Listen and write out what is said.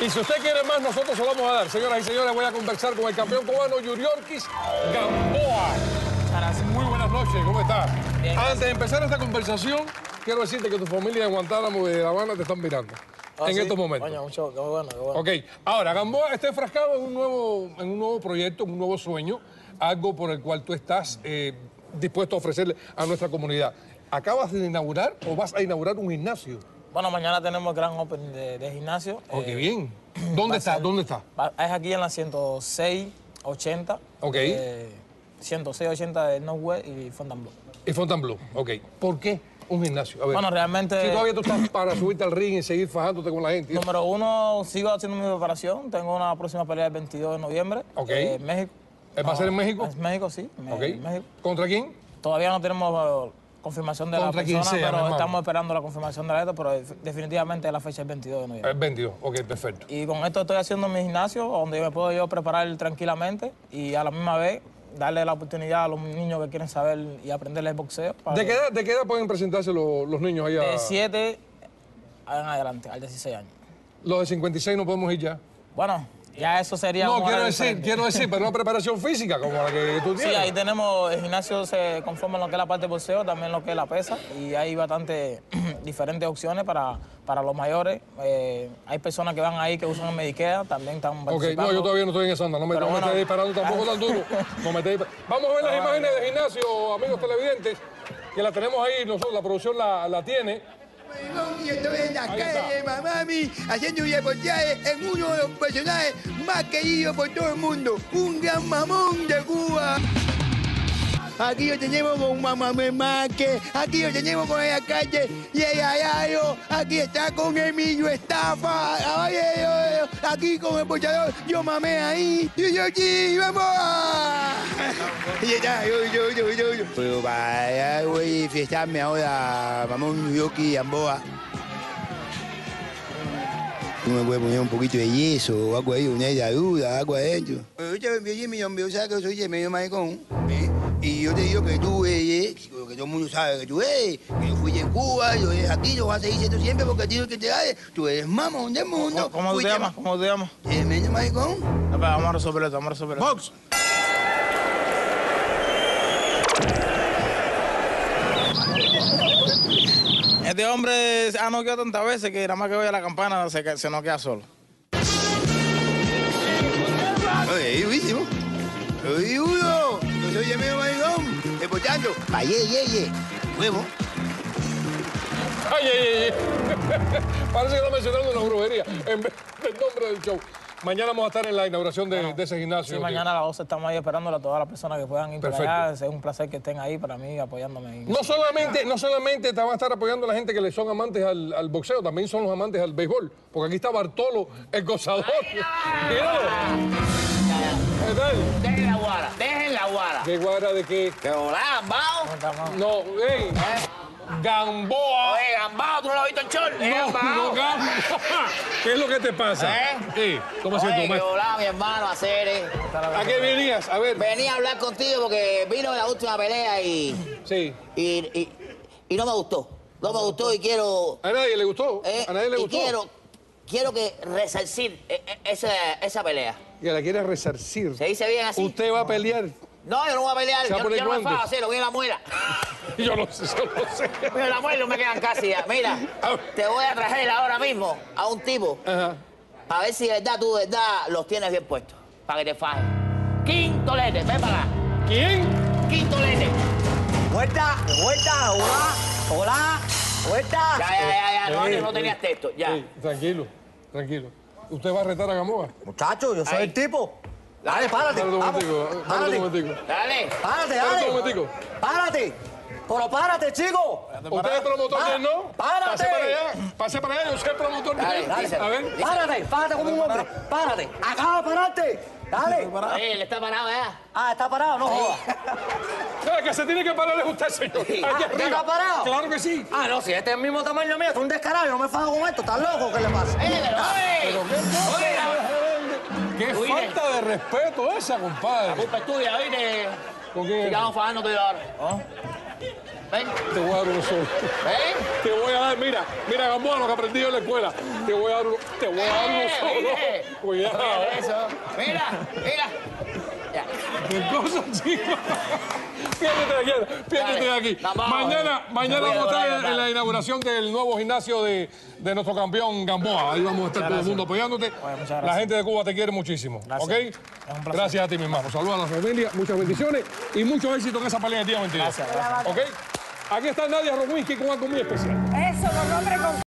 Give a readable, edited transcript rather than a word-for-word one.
Y si usted quiere más, nosotros se lo vamos a dar. Señoras y señores, voy a conversar con el campeón cubano Yuriorkis Gamboa. Muy buenas noches, ¿cómo está? Bien, Antes de empezar esta conversación, quiero decirte que tu familia de Guantánamo y de La Habana te están mirando en estos momentos. Coño, mucho, qué bueno, qué bueno. Ok, ahora, Gamboa está enfrascado en un nuevo proyecto, en un nuevo sueño, algo por el cual tú estás dispuesto a ofrecerle a nuestra comunidad. ¿Acabas de inaugurar o vas a inaugurar un gimnasio? Bueno, mañana tenemos el gran open de gimnasio. Oh, qué bien. ¿Dónde está? ¿Dónde está? Es aquí en la 10680. Ok. 10680 de Northwest y Fontainebleau. Y Fontainebleau, ok. ¿Por qué un gimnasio? A ver. Bueno, realmente... Si todavía tú estás para subirte al ring y seguir fajándote con la gente. Número uno, sigo haciendo mi preparación. Tengo una próxima pelea el 22 de noviembre. Ok. En México. ¿Va a ser en México? Es México, sí. Ok. En México. ¿Contra quién? Todavía no tenemos confirmación de la Contra quien persona, sea, mi pero hermano. estamos esperando la confirmación de la letra, pero definitivamente la fecha es el 22 de noviembre. El 22, ok, perfecto. Y con esto estoy haciendo mi gimnasio, donde me puedo yo preparar tranquilamente y a la misma vez darle la oportunidad a los niños que quieren saber y aprender el boxeo. ¿De qué edad pueden presentarse los niños allá? De 7 en adelante, al 16 años. Los de 56 no podemos ir ya. Bueno, ya eso sería No, un horario diferente. quiero decir, pero una preparación física como la que tú tienes. Sí, ahí tenemos, el gimnasio se conforma en lo que es la parte de boxeo, también lo que es la pesa, y hay bastante diferentes opciones para los mayores. Hay personas que van ahí que usan el Medicare, también están Ok, participando. no, yo todavía no estoy en esa onda, no me estés disparando tampoco tan duro. No me estés disparando. Vamos a ver las imágenes del gimnasio, amigos televidentes, que la tenemos ahí, nosotros, la producción la tiene. Y estoy en la calle de Mamami haciendo un reportaje en uno de los personajes más queridos por todo el mundo, un gran mamón de Cuba. Aquí lo tenemos con Mamá Márquez, aquí lo tenemos con el alcalde y el Arayo, aquí está con Emilio Estafa, aquí con el boxeador, yo mamé ahí, yo sí, vamos. Y está, yo. Pero para voy a fiestarme ahora, mamón Yuriorkis Gamboa. Tú me puedes poner un poquito de yeso o algo ahí, una herradura, algo adentro. Pero yo te mi hombre, ¿sabes que soy medio maricón? ¿Sí? Y yo te digo que tú, que todo el mundo sabe que tú eres, que yo fui en Cuba, yo eres aquí, lo vas a seguir siendo siempre porque a ti no es que te da, tú eres mamón del mundo. ¿Cómo te llamas? ¿Cómo te llamas? Medio maricón. Vamos a resolver esto, vamos a resolver esto. ¡Box! Este hombre ha noqueado tantas veces que nada más que oye la campana se noquea solo. Oye, durísimo. Oye, uno. Yo soy el medio maricón. Escuchando. Ye. Huevo. ¡Ay! Parece que está mencionando una brujería en vez del nombre del show. Mañana vamos a estar en la inauguración de ese gimnasio. Sí, mañana a las 12 estamos ahí esperándole a todas las personas que puedan ir Perfecto. para allá. Es un placer que estén ahí para mí, apoyándome. No solamente te va a estar apoyando la gente que le son amantes al boxeo, también son los amantes al béisbol. Porque aquí está Bartolo, el gozador. Míralo. ¿Qué tal? Dejen la guara, dejen la guara. ¿Qué guara de qué? Que volá, Gambao. No, hey, Gamboa. Oye, Gambao, ¿tú no lo has visto en short? No, Gamboa. ¿Qué es lo que te pasa? ¿Eh? ¿Cómo Oye, siento, que maestro? volá, mi hermano, a hacer. ¿A qué venías? A ver. Venía a hablar contigo porque vino la última pelea Sí. y no me gustó. No me gustó y quiero... ¿A nadie le gustó? ¿A nadie le y gustó? quiero que resarcir esa pelea. Y la quiere resarcir. ¿Se dice bien así? ¿Usted va a pelear? No, yo no voy a pelear. ¿Se va a poner Yo no me guantes? fajo hacerlo, voy a la muela. Yo no sé. Mira, la muela no me quedan casi ya. Mira, te voy a traer ahora mismo a un tipo Ajá. a ver si de verdad tú de verdad los tienes bien puestos. Para que te fajes. Quintolete, ven para acá. ¿Quién? Quintolete. Vuelta, hola, vuelta. Ya. No tenías texto, ya. Sí, tranquilo. ¿Usted va a retar a Gamboa? Muchacho, yo soy Ahí. el tipo. Dale, párate, Párate un vamos. momentico. Párate, Dale. párate, Párate un momentico. Párate. Pero párate, chico. ¿Usted es promotor de él, no? Párate. Pase para allá, yo soy el promotor de Dale, él. dale. A ver. Párate como un hombre. Párate. Acaba de pararte. Dale. Él está parado, ¿verdad? Ah, está parado, no jodas. El que se tiene que parar es usted, señor. Aquí ¿ya arriba. está parado? Claro que sí. Ah, no, si este es el mismo tamaño mío, tú eres un descarado, yo no me fajo con esto, ¿estás loco? ¿Qué le pasa? Qué Oye. falta de respeto esa, compadre. Culpa es tuya, ¿viste? ¿Con quién es? Sigamos fajándote ahora. Ven, Te voy a dar uno solo. ven. Te voy a dar, mira, Gamboa, lo que aprendí yo en la escuela. Te voy a dar uno solo. Mire. Cuidado. Mira eso. Mira, mira. Ya. ¿Qué cosa, chico? Piérdete de aquí. Piérdete de aquí. Vamos. Mañana Voy a vamos a estar adorar. en la inauguración del nuevo gimnasio de nuestro campeón Gamboa. Ahí vamos a estar todo el mundo apoyándote. Oye, muchas gracias. La gente de Cuba te quiere muchísimo. Gracias. ¿Ok? Es un placer. Gracias a ti, mi hermano. Saludos a la familia, muchas bendiciones y mucho éxito en esa pelea de día 22. Gracias, gracias. ¿Ok? Aquí está Nadia Rowinsky con algo muy especial. Eso, los nombres con